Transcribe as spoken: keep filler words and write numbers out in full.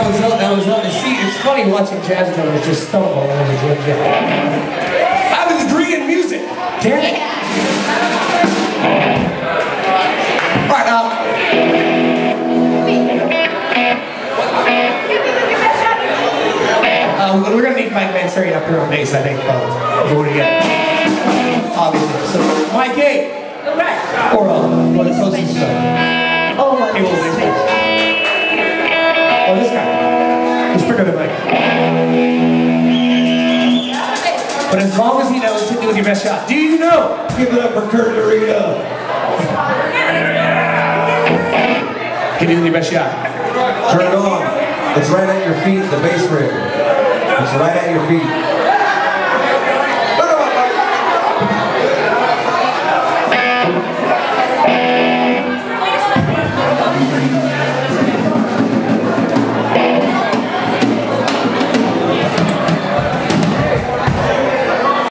That was that was uh, see, it's funny watching jazz drummers just stumble all over the jam. I have a degree in music. Damn it. All right, uh, uh, we're gonna need Mike Mansurian up here on bass, I think. Uh, if we're gonna get obviously. So Mike A. Or uh, what is closest stuff? Oh, what he will bass. Oh, this guy. He's pretty good at Mike. But as long as he knows, hit me with your best shot. Do you know? Give it up for Kurt Dorito. Hit me with your best shot. Turn it on. It's right at your feet, the bass rig. It's right at your feet.